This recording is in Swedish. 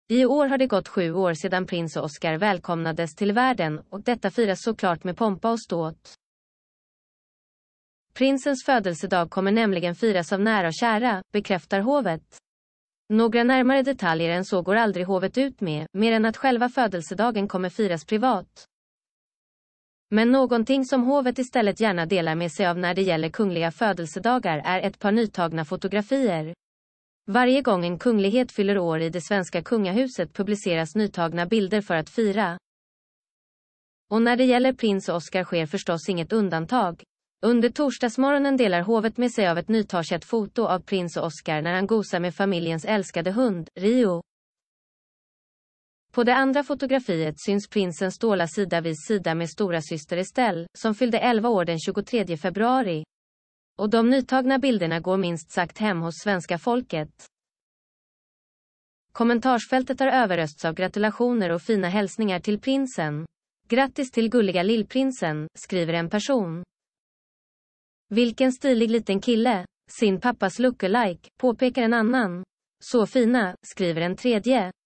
I år har det gått 7 år sedan prins Oscar välkomnades till världen, och detta firas såklart med pompa och ståt. Prinsens födelsedag kommer nämligen firas av nära och kära, bekräftar hovet. Några närmare detaljer än så går aldrig hovet ut med, mer än att själva födelsedagen kommer firas privat. Men någonting som hovet istället gärna delar med sig av när det gäller kungliga födelsedagar är ett par nytagna fotografier. Varje gång en kunglighet fyller år i det svenska kungahuset publiceras nytagna bilder för att fira. Och när det gäller prins Oscar sker förstås inget undantag. Under torsdagsmorgonen delar hovet med sig av ett nytaget foto av prins Oscar när han gosar med familjens älskade hund, Rio. På det andra fotografiet syns prinsen ståla sida vid sida med stora syster Estelle, som fyllde 11 år den 23 februari. Och de nytagna bilderna går minst sagt hem hos svenska folket. Kommentarsfältet har överösts av gratulationer och fina hälsningar till prinsen. Grattis till gulliga lillprinsen, skriver en person. Vilken stilig liten kille, sin pappas lookalike, påpekar en annan. Så fina, skriver en tredje.